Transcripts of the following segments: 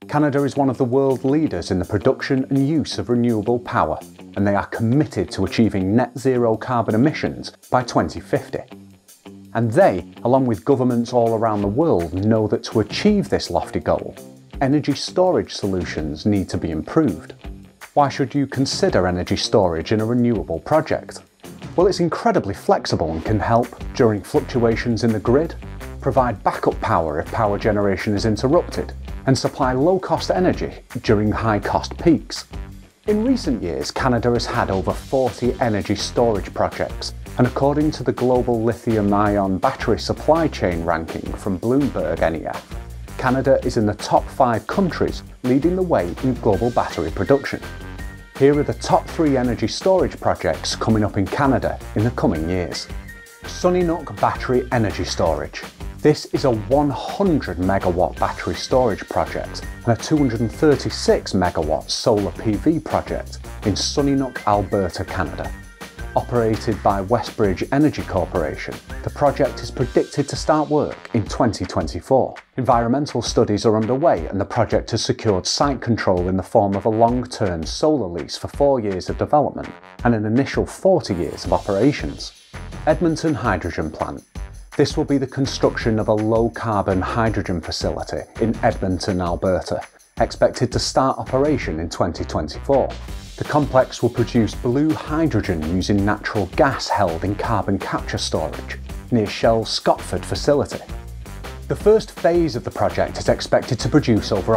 Canada is one of the world leaders in the production and use of renewable power, and they are committed to achieving net zero carbon emissions by 2050. And they, along with governments all around the world, know that to achieve this lofty goal, energy storage solutions need to be improved. Why should you consider energy storage in a renewable project? Well, it's incredibly flexible and can help during fluctuations in the grid, provide backup power if power generation is interrupted, and supply low-cost energy during high-cost peaks. In recent years, Canada has had over 40 energy storage projects, and according to the Global Lithium-Ion Battery Supply Chain ranking from Bloomberg NEF, Canada is in the top 5 countries leading the way in global battery production. Here are the top 3 energy storage projects coming up in Canada in the coming years. Sunnynook Battery Energy Storage. This is a 100 megawatt battery storage project and a 236 megawatt solar PV project in Sunnynook, Alberta, Canada. Operated by Westbridge Energy Corporation, the project is predicted to start work in 2024. Environmental studies are underway and the project has secured site control in the form of a long-term solar lease for 4 years of development and an initial 40 years of operations. Edmonton Hydrogen Plant. This will be the construction of a low-carbon hydrogen facility in Edmonton, Alberta, expected to start operation in 2024. The complex will produce blue hydrogen using natural gas held in carbon capture storage near Shell's Scotford facility. The first phase of the project is expected to produce over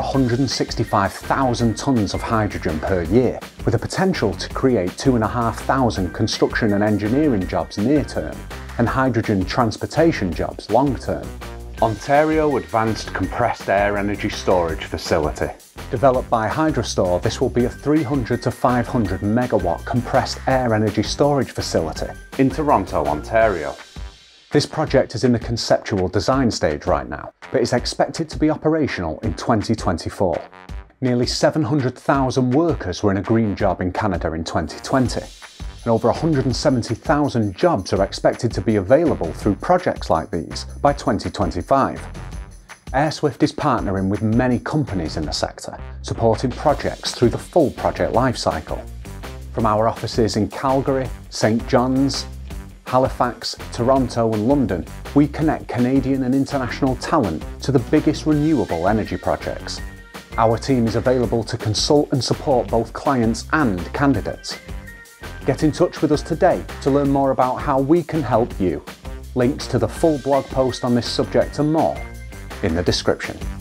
165,000 tonnes of hydrogen per year, with a potential to create 2,500 construction and engineering jobs near-term and hydrogen transportation jobs long-term. Ontario Advanced Compressed Air Energy Storage Facility. Developed by Hydrostore, this will be a 300 to 500 megawatt compressed air energy storage facility in Toronto, Ontario. This project is in the conceptual design stage right now, but is expected to be operational in 2024. Nearly 700,000 workers were in a green job in Canada in 2020. And over 170,000 jobs are expected to be available through projects like these by 2025. Airswift is partnering with many companies in the sector, supporting projects through the full project lifecycle. From our offices in Calgary, St. John's, Halifax, Toronto and London, we connect Canadian and international talent to the biggest renewable energy projects. Our team is available to consult and support both clients and candidates. Get in touch with us today to learn more about how we can help you. Links to the full blog post on this subject and more in the description.